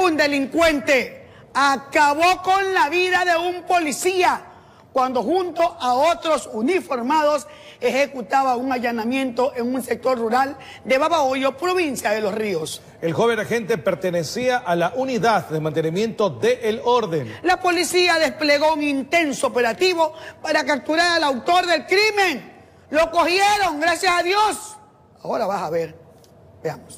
Un delincuente acabó con la vida de un policía cuando junto a otros uniformados ejecutaba un allanamiento en un sector rural de Babahoyo, provincia de Los Ríos. El joven agente pertenecía a la unidad de mantenimiento del orden. La policía desplegó un intenso operativo para capturar al autor del crimen. Lo cogieron, gracias a Dios. Ahora vas a ver. Veamos.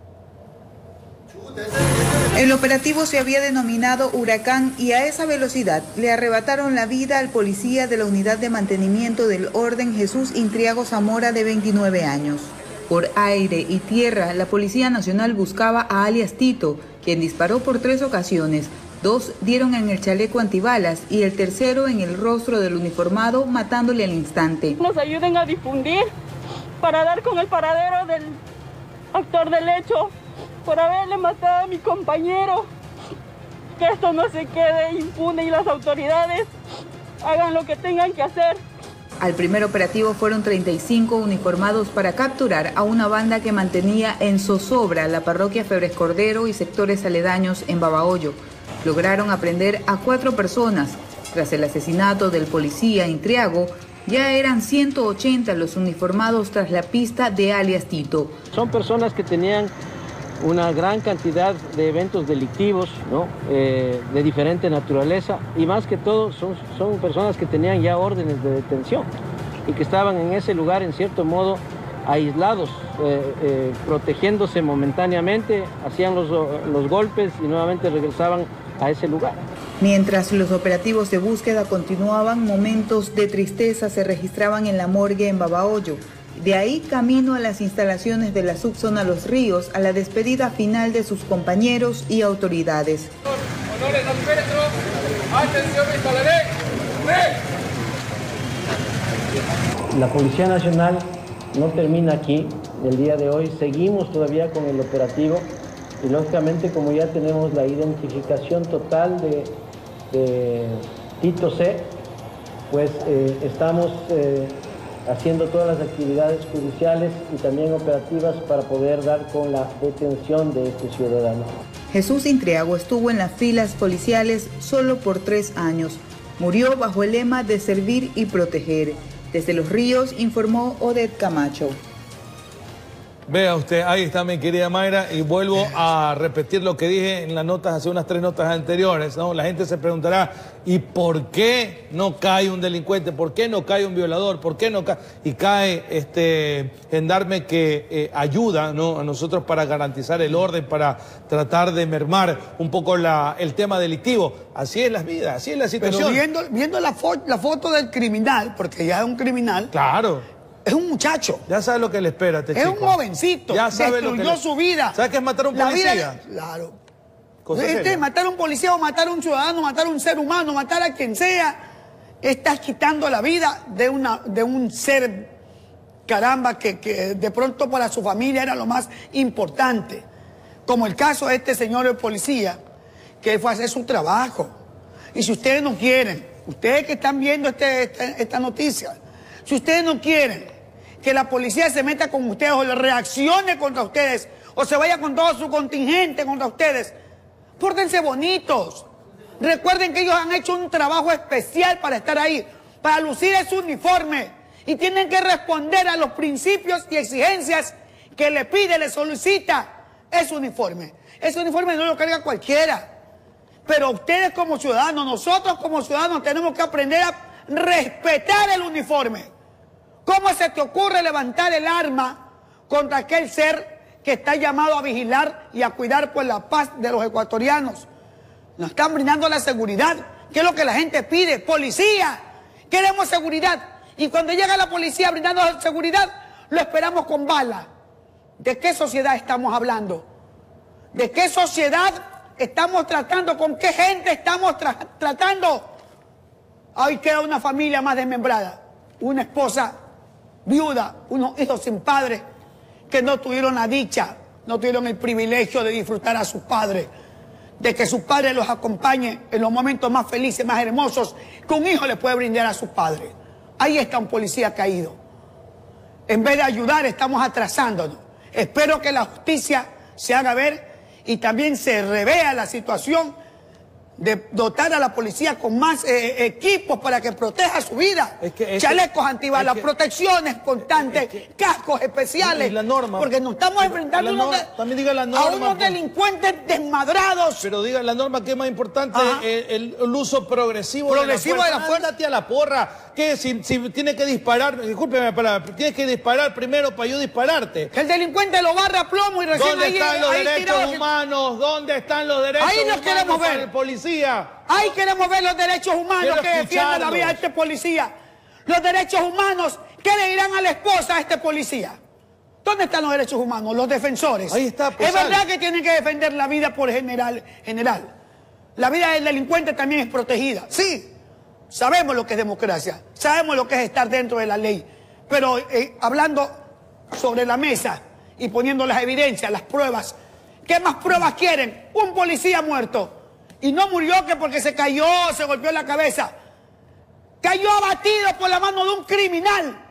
El operativo se había denominado Huracán y a esa velocidad le arrebataron la vida al policía de la unidad de mantenimiento del orden Jesús Intriago Zamora, de 29 años. Por aire y tierra, la Policía Nacional buscaba a alias Tito, quien disparó por 3 ocasiones. 2 dieron en el chaleco antibalas y el tercero en el rostro del uniformado, matándole al instante. Nos ayuden a difundir para dar con el paradero del autor del hecho, por haberle matado a mi compañero. Que esto no se quede impune y las autoridades hagan lo que tengan que hacer. Al primer operativo fueron 35 uniformados para capturar a una banda que mantenía en zozobra la parroquia Febres Cordero y sectores aledaños en Babahoyo. Lograron aprender a 4 personas. Tras el asesinato del policía Intriago, ya eran 180 los uniformados tras la pista de alias Tito. Son personas que tenían una gran cantidad de eventos delictivos, ¿no? De diferente naturaleza, y más que todo son personas que tenían ya órdenes de detención y que estaban en ese lugar en cierto modo aislados, protegiéndose momentáneamente, hacían los golpes y nuevamente regresaban a ese lugar. Mientras los operativos de búsqueda continuaban, momentos de tristeza se registraban en la morgue en Babahoyo. De ahí camino a las instalaciones de la subzona Los Ríos, a la despedida final de sus compañeros y autoridades. Honores al féretro, atención La Policía Nacional no termina aquí. El día de hoy seguimos todavía con el operativo y lógicamente, como ya tenemos la identificación total de Tito C, pues estamos haciendo todas las actividades judiciales y también operativas para poder dar con la detención de este ciudadano. Jesús Intriago estuvo en las filas policiales solo por 3 años. Murió bajo el lema de servir y proteger. Desde Los Ríos informó Odette Camacho. Vea usted, ahí está mi querida Mayra, y vuelvo a repetir lo que dije en las notas, hace unas 3 notas anteriores, ¿no? La gente se preguntará, ¿y por qué no cae un delincuente? ¿Por qué no cae un violador? ¿Por qué no cae? Y cae este gendarme que ayuda, ¿no?, a nosotros para garantizar el orden, para tratar de mermar un poco el tema delictivo. Así es la vida, así es la situación. Pero viendo la foto del criminal, porque ya es un criminal. Claro. Es un muchacho. Ya sabe lo que le espera a este chico. Es un jovencito. Ya sabe destruyó su vida. ¿Sabe qué es matar a un policía? Claro. Cosa matar a un policía o matar a un ciudadano, matar a un ser humano, matar a quien sea, estás quitando la vida de un ser, caramba, que de pronto para su familia era lo más importante. Como el caso de este señor el policía, que fue a hacer su trabajo. Y si ustedes no quieren, ustedes que están viendo esta noticia, si ustedes no quieren que la policía se meta con ustedes o le reaccione contra ustedes o se vaya con todo su contingente contra ustedes, pórtense bonitos. Recuerden que ellos han hecho un trabajo especial para estar ahí, para lucir ese uniforme, y tienen que responder a los principios y exigencias que le pide, le solicita ese uniforme. Ese uniforme no lo carga cualquiera. Pero ustedes como ciudadanos, nosotros como ciudadanos tenemos que aprender a respetar el uniforme. ¿Cómo se te ocurre levantar el arma contra aquel ser que está llamado a vigilar y a cuidar por la paz de los ecuatorianos? Nos están brindando la seguridad, que es lo que la gente pide. Policía, queremos seguridad. Y cuando llega la policía brindando seguridad, lo esperamos con bala. ¿De qué sociedad estamos hablando? ¿De qué sociedad estamos tratando? ¿Con qué gente estamos tratando? Ahí queda una familia más desmembrada, una esposa viuda, unos hijos sin padres que no tuvieron la dicha, no tuvieron el privilegio de disfrutar a sus padres, de que sus padres los acompañen en los momentos más felices, más hermosos que un hijo le puede brindar a sus padres. Ahí está un policía caído. En vez de ayudar, estamos atrasándonos. Espero que la justicia se haga ver y también se revea la situación de dotar a la policía con más equipos para que proteja su vida. Chalecos antibalas, protecciones constantes, cascos especiales. Y la norma. Porque nos estamos enfrentando a unos delincuentes desmadrados. Pero diga la norma que es más importante, el uso progresivo de la fuerza. Ándate a la porra. ¿Qué? Si tiene que disparar, discúlpeme la palabra, tienes que disparar primero para yo dispararte. Que el delincuente lo barra a plomo y recién ¿Dónde ahí están los ahí derechos humanos? ¿Dónde están los derechos ahí nos humanos queremos ver. para el policía? Ahí queremos ver los derechos humanos que defienden la vida de este policía. Los derechos humanos que le dirán a la esposa a este policía. ¿Dónde están los derechos humanos? Los defensores. Ahí está. Pues, es verdad que tienen que defender la vida por general. La vida del delincuente también es protegida. Sí. Sabemos lo que es democracia, sabemos lo que es estar dentro de la ley, pero hablando sobre la mesa y poniendo las evidencias, las pruebas, ¿qué más pruebas quieren? Un policía muerto, y no murió que porque se cayó, se golpeó la cabeza, cayó abatido por la mano de un criminal,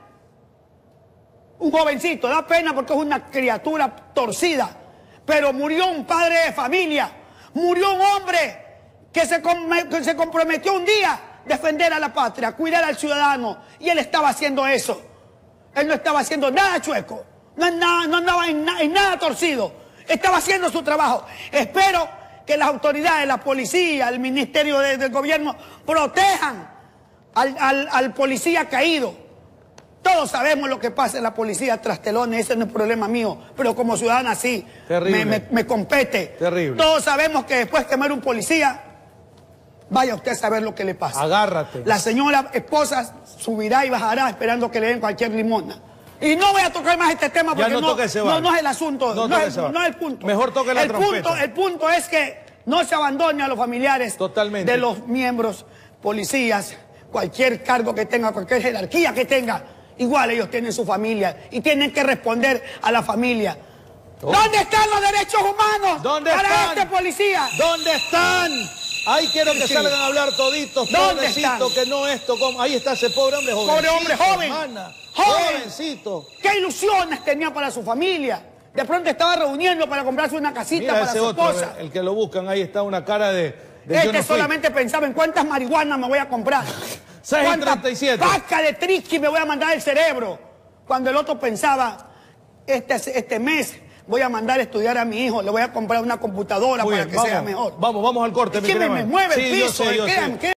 un jovencito, da pena porque es una criatura torcida, pero murió un padre de familia, murió un hombre que se comprometió un día defender a la patria, cuidar al ciudadano, y él estaba haciendo eso. Él no estaba haciendo nada chueco, no andaba en nada torcido, estaba haciendo su trabajo. Espero que las autoridades, la policía, el ministerio del gobierno protejan al policía caído. Todos sabemos lo que pasa en la policía tras telones, ese no es problema mío, pero como ciudadana sí, me compete. Terrible. Todos sabemos que después de quemar un policía, vaya usted a saber lo que le pasa. Agárrate. La señora esposa subirá y bajará esperando que le den cualquier limosna. Y no voy a tocar más este tema porque no es el asunto, no es el punto. Mejor toque la trompeta. El punto es que no se abandone a los familiares de los miembros, policías, cualquier cargo que tenga, cualquier jerarquía que tenga. Igual ellos tienen su familia y tienen que responder a la familia. ¿Dónde están los derechos humanos para este policía? ¿Dónde están? Ahí quiero que salgan a hablar toditos, pobrecito, que no esto, ahí está ese pobre hombre joven. Pobre hombre joven. Jovencito. ¿Qué ilusiones tenía para su familia? De pronto estaba reuniendo para comprarse una casita para su esposa. El que lo buscan, ahí está una cara de este solamente pensaba en cuántas marihuanas me voy a comprar. 6:37. Paca de trisqui me voy a mandar el cerebro. Cuando el otro pensaba, este mes voy a mandar a estudiar a mi hijo, le voy a comprar una computadora para que sea mejor. Vamos al corte. ¿Quién me mueve el piso?